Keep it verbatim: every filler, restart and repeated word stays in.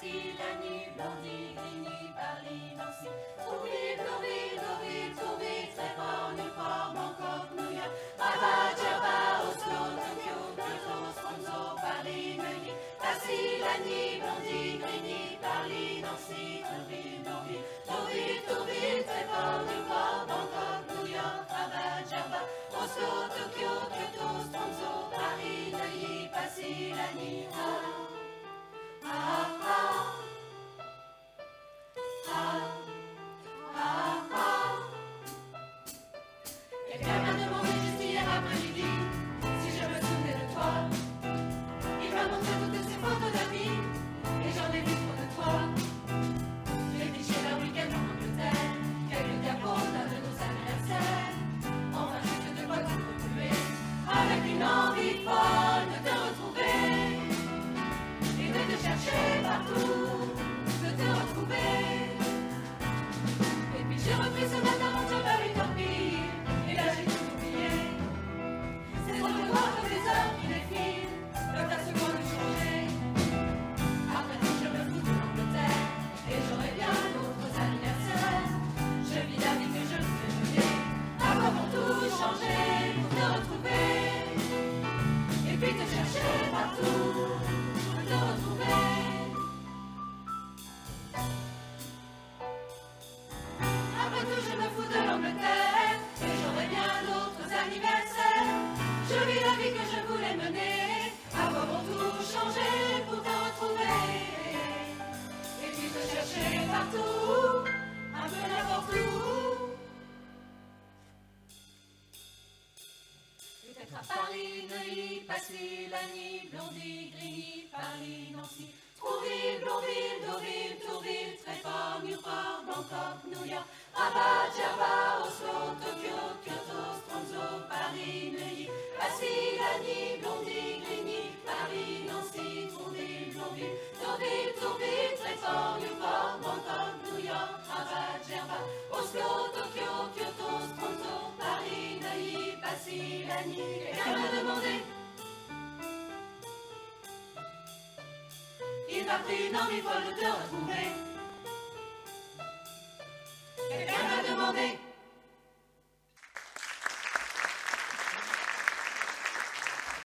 Passy, Lagny, Blondy, Grigny, Paris, Nancy, Trouville, Deauville, Deauville, Trouville, Tréport, Newport, Bangkok, New York, Rabat, Djerba, Oslo, Tokyo, Kyoto, Stronzo, Paris, Neuilly, Passy, Lagny, Blondy, Grigny, Paris, Nancy, Trouville, Deauville, Deauville, Trouville, Tréport, Newport, Bangkok, New York, Rabat, Djerba, Oslo, Tokyo, Kyoto, Stronzo, Paris, Neuilly, Passy, Lagny, ah. Ah, ah, ah, ah, ah. Quelqu'un m'a demandé juste hier après-midi si je me souvenais de toi. Il m'a montré toutes ces photos d'amis et j'en ai vu trop de toi. J'ai cliché d'un week-end en Angleterre, quelques diapos d'un de nos anniversaires. Enfin juste de quoi te retrouver, avec une envie folle de te retrouver. De te chercher partout, de te retrouver. Et puis j'ai repris ce matin mon job à huit heures pile, et là j'ai tout oublié. C'est trop de voir que les heures qui défilent, le tas seconde de changer. Après tout je me fous de l'Angleterre, et j'aurai bien d'autres anniversaires. Je vis la vie que je voulais mener, à quoi pour tout changer, pour te retrouver. Et puis te chercher partout. Après tout je me fous de l'Angleterre et j'aurai bien d'autres anniversaires. Je vis la vie que je voulais mener, à quoi bon tout changer pour te retrouver. Et puis te chercher partout, un peu n'importe où. Peut-être à Paris, Neuilly, Passy, Lagny, Blondy, Grigny, Paris, Nancy, Trouville, Blonville, Deauville, Tourville, Tréport, Newport, Bangkok, New York, Rabat, Djerba, Oslo, Tokyo, Kyoto, Stronzo, Paris, Neuilly, Passy, Lagny, Blondy, Grigny, Paris, Nancy, Trouville, Blonville, Deauville, Tourville, Tréport, Newport, Bangkok, New York, Rabat, Djerba, Oslo, Tokyo, Kyoto, Stronzo, Paris, Neuilly, Passy, Lagny. Quelqu'un m'a demandé. Il m'a pris une envie folle de te retrouver. Quelqu'un m'a demandé.